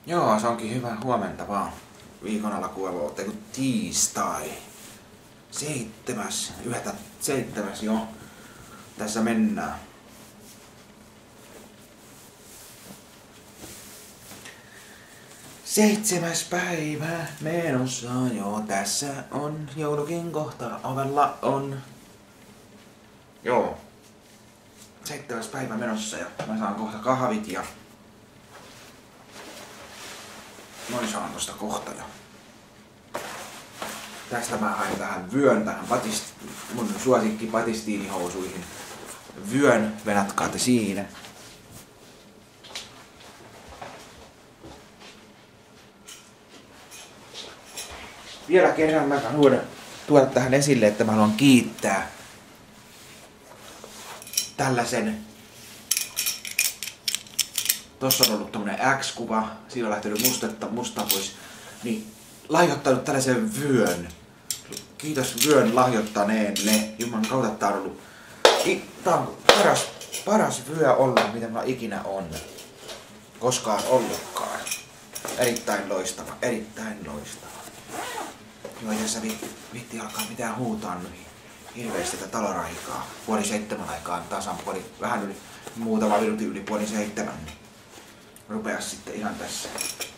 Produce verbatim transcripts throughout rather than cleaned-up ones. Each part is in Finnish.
Joo, se onkin hyvä huomenta vaan. Viikon alkuun teku tiistai. Seitsemäs, yhdetä seitsemäs jo. Tässä mennään. Seitsemäs päivä menossa joo, tässä on joulukin kohta ovella on. Joo. Seitsemäs päivä menossa ja mä saan kohta kahvit ja noin saan tosta kohta ja tästä mä hain tähän vyön tähän patist, mun suosikki patistiinihousuihin. Vyön, venatkaa te siinä. Vielä kerran mä haluan tuoda tähän esille, että mä haluan kiittää tällaisen. Tossa on ollut tämmönen X-kuva, siinä on lähtenyt mustetta, musta pois, niin lahjoittanut tällaisen vyön. Kiitos vyön lahjoittaneelle. Juman kautta tää on ollut tää on paras, paras vyö olla, mitä mä ikinä on koskaan ollutkaan. Erittäin loistava, erittäin loistava. Joo, ei tässä viitti, viitti alkaa mitään huutaa nyt hirveästi tätä taloraikaa. Puoli seitsemän aikaan tasan puoli, vähän yli, muutama minuutin yli puoli seitsemän. Niin rupeas sitten ihan tässä.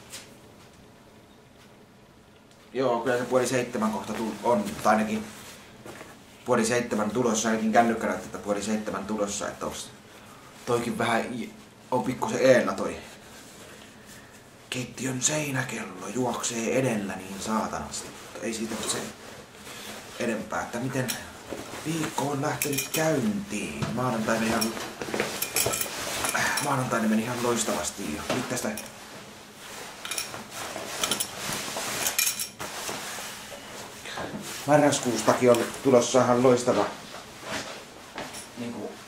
Joo, kyllä se puoli seitsemän kohta on, tai ainakin puoli seitsemän tulossa, ainakin kännykkä näyttää, että puoli seitsemän tulossa, että onks toikin vähän, on pikkusen eellä toi keittiön seinäkello juoksee edellä niin saatanasti, mutta ei siitä sen enempää, että miten viikko on lähtenyt käyntiin. Maanantaina ihan, maanantaina meni ihan loistavasti jo. Nyt tästä marraskuustakin on tulossa ihan loistava niinku,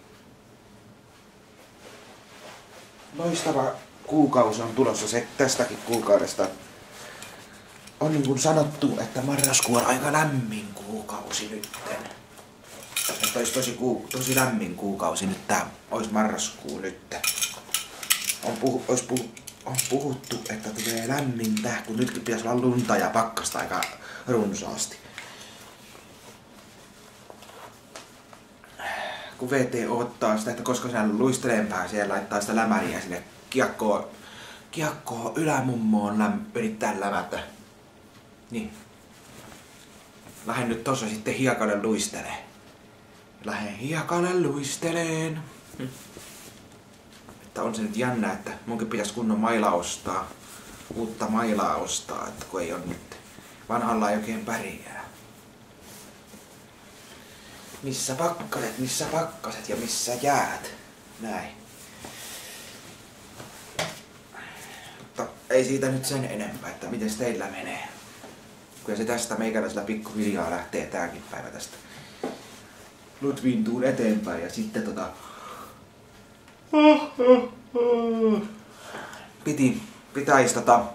loistava kuukausi on tulossa se tästäkin kuukaudesta. On niin kuin sanottu, että marraskuu on aika lämmin kuukausi nytten. Että olisi tosi, kuu, tosi lämmin kuukausi nyt tää, olisi marraskuu nytten. On, puhu, olisi puhu, on puhuttu, että tulee lämmintä, kun nytkin pitäisi olla lunta ja pakkasta aika runsaasti. Kun V T ottaa sitä, että koska se luisteleen pääsee ja laittaa sitä lämäriä sinne kiekkoon, kiekkoon ylämummoon läm, yrittää lämätä. Niin. Lähden nyt tossa sitten hiekalle luistelee. Lähden hiekalle luisteleen. Hm. Että on se nyt jännä, että munkin pitäisi kunnon maila ostaa. Uutta mailaa ostaa, että kun ei on nyt. Vanhalla ei oikein pärjää. Missä pakkaset, missä pakkaset ja missä jäät. Näin. Mutta ei siitä nyt sen enempää, että miten teillä menee. Kyllä se tästä meikäläisellä pikkuhiljaa lähtee tääkin päivä tästä Ludvintuun eteenpäin ja sitten tota Piti, pitäis tota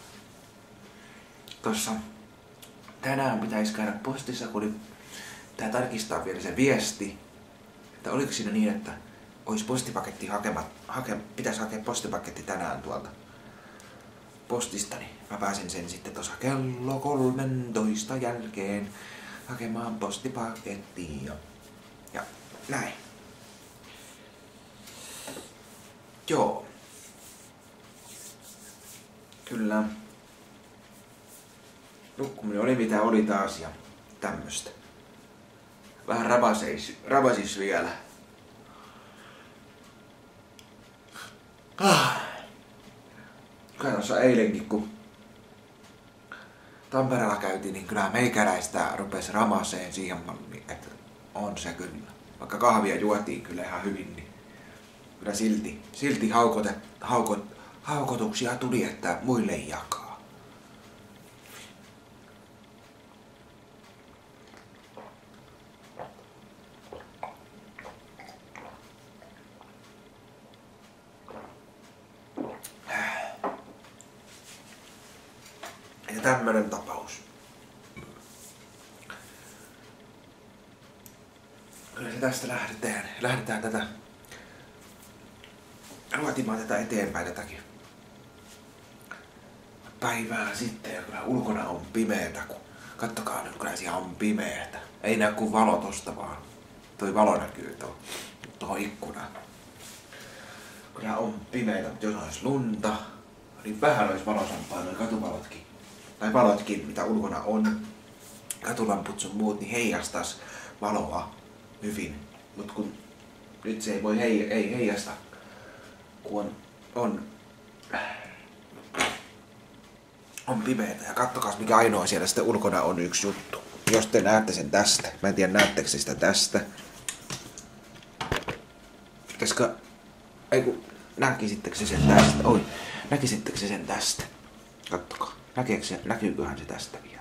tossa tänään pitäis käydä postissa, kun oli tää tarkistaa vielä se viesti, että oliko siinä niin, että ois postipaketti hakema, hake, pitäis hakea postipaketti tänään tuolta postista, niin mä pääsen sen sitten tossa kello kolmentoista jälkeen hakemaan postipakettiin ja, ja näin. Joo. Kyllä. Nukkuminen oli mitä oli taas ja tämmöstä. Vähän rabaseis, rabasis vielä. Ah. Kyllä tuossa eilenkin, kun Tampereella käytiin, niin kyllä meikäläistä rupesi ramaseen siihen malliin, että on se kyllä. Vaikka kahvia juotiin kyllä ihan hyvin, niin kyllä silti, silti haukote, haukot, haukotuksia tuli, että muille jakaa. Ja tämmönen tapaus. Kyllä se tästä lähdetään, lähdetään tätä ruotimaan tätä eteenpäin tätäkin päivää sitten ja kyllä ulkona on pimeetä, kun kattokaa nyt, kyllä siellä on pimeetä. Ei näy kuin valo tosta vaan. Toi valo näkyy tuohon tuohon ikkunaan. Kyllä on pimeetä, mutta jos olisi lunta, niin vähän olisi valosampaa noin katuvalotkin. Tai valotkin, mitä ulkona on. Katulamput sun muut, niin heijastais valoa hyvin. Mut kun nyt se ei voi hei, ei heijasta, kun on, on, on pimeetä. Ja kattokaa mikä ainoa siellä sitten ulkona on yksi juttu. Jos te näette sen tästä. Mä en tiedä näettekö sitä tästä. Koska, ei kun, näkisittekö se sen tästä? Oi, näkisittekö se sen tästä? Kattokaa. Näkeekö se, näkyyköhän se tästä vielä?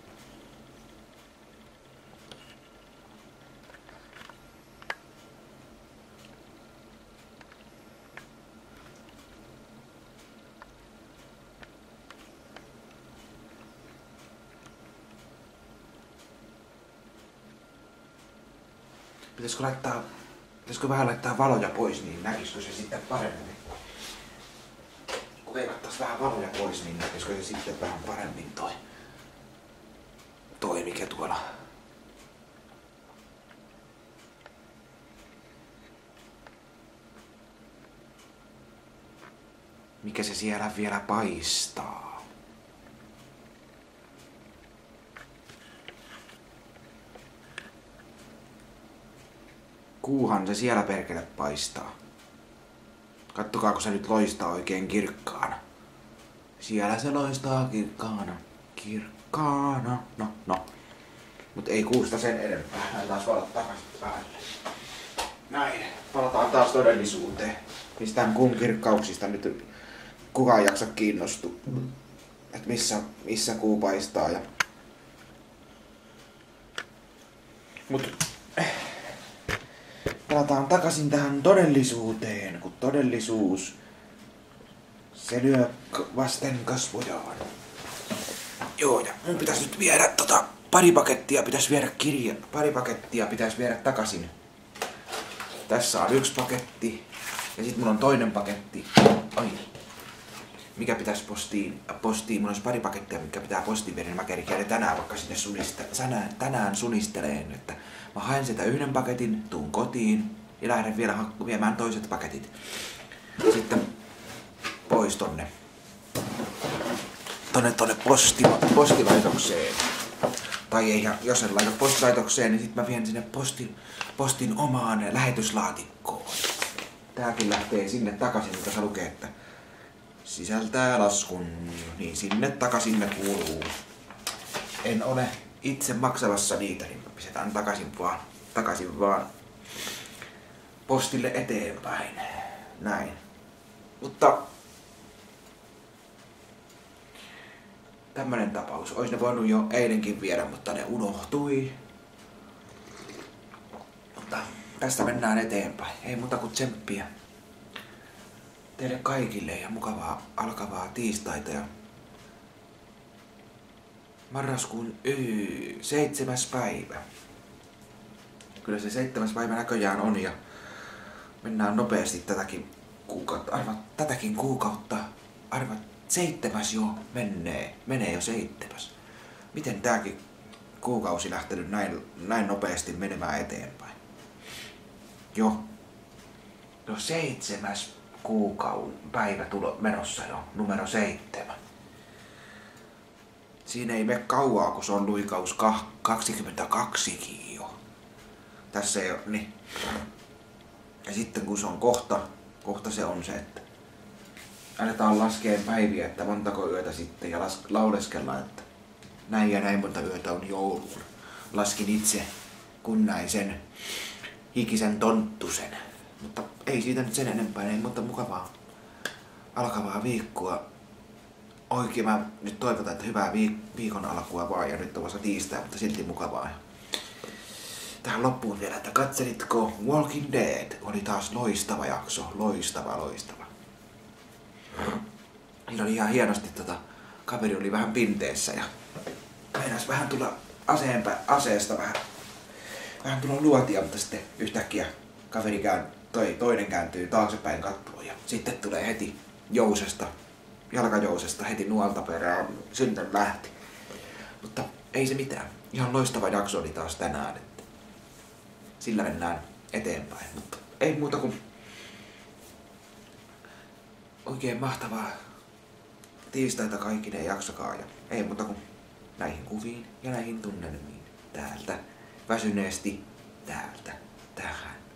Pitäisikö laittaa, pitäisikö vähän laittaa valoja pois, niin näkisikö se sitten paremmin? Kun veivattais vähän valoja pois, niin näkisikö se sitten vähän paremmin toi, toi mikä tuolla. Mikä se siellä vielä paistaa? Kuuhan se siellä perkele paistaa. Kattokaa, kun se nyt loistaa oikein kirkkaana. Siellä se loistaa kirkkaana. Kirkkaana. No, no. Mut ei kuusta sen enempää. Näin taas valot takaisin päälle. Näin. Palataan taas todellisuuteen. Mistään kuun kirkkauksista nyt kukaan jaksa kiinnostua. Et missä, missä kuu paistaa. Ja... Mut... Palataan takaisin tähän todellisuuteen, kun todellisuus se lyö vasten kasvojaan. Joo, ja mun pitäis nyt viedä tota pari pakettia, pitäis viedä kirja, pari pakettia pitäis viedä takaisin. Tässä on yksi paketti ja sit mulla on toinen paketti. Ai. Mikä pitäis postiin? Postiin, mulla olisi pari pakettia, mikä pitää postiin viedä, niin mä kerkeän tänään vaikka sinne suniste, tänään, tänään sunisteleen, että mä haen sitä yhden paketin, tuun kotiin ja lähden vielä viemään toiset paketit. Sitten pois tonne, tonne, tonne posti, postilaitokseen. Tai ei, jos en laita postilaitokseen, niin sit mä vien sinne postin, postin omaan lähetyslaatikkoon. Tääkin lähtee sinne takaisin, mitä se lukee, että sisältää laskun, niin sinne takaisin ne kuuluu. En ole itse maksamassa niitä, niin pistetään takaisin vaan, takaisin vaan postille eteenpäin. Näin. Mutta tämmönen tapaus. Ois ne voinut jo eilenkin viedä, mutta ne unohtui. Mutta tästä mennään eteenpäin. Ei muuta kuin tsemppiä teille kaikille ja mukavaa alkavaa tiistaita ja marraskuun yy, seitsemäs päivä. Kyllä se seitsemäs päivä näköjään on ja mennään nopeasti tätäkin kuukautta. Arva, tätäkin kuukautta. Arva, seitsemäs jo menee. Menee jo seitsemäs. Miten tääkin kuukausi lähtenyt näin, näin nopeasti menemään eteenpäin? Jo. No seitsemäs kuukauden päivä tulo menossa jo. Numero seitsemän. Siinä ei mene kauaa, kun se on luikaus kaksikymmentäkaksi jo. Tässä ei ole, niin. Ja sitten kun se on kohta, kohta se on se, että aletaan laskeen päiviä, että montako yötä sitten ja las, lauleskellaan, että näin ja näin monta yötä on jouluun. Laskin itse, kun näin sen hikisen tonttusen. Mutta ei siitä nyt sen enempää, ei muuta mukavaa alkavaa viikkoa. Oikein mä nyt toivotan, että hyvää viik- viikon alkua vaan ja nyt on vasta tiistai, mutta silti mukavaa. Tähän loppuun vielä, että katselitko Walking Dead? Oli taas loistava jakso, loistava, loistava. Siinä oli ihan hienosti, tota, kaveri oli vähän pinteessä ja meinas vähän tulla aseenpä, aseesta vähän, vähän tulla luotia, mutta sitten yhtäkkiä kaveri kään, toi, toinen kääntyy taaksepäin kattoon ja sitten tulee heti jousesta jalkajousesta heti nuolta perään sinne lähti. Mutta ei se mitään. Ihan loistava jakso oli taas tänään, että sillä mennään eteenpäin. Mutta ei muuta kuin oikein mahtavaa tiistaita kaikkineen jaksokaa ja ei muuta kuin näihin kuviin ja näihin tunnelmiin täältä väsyneesti täältä tähän.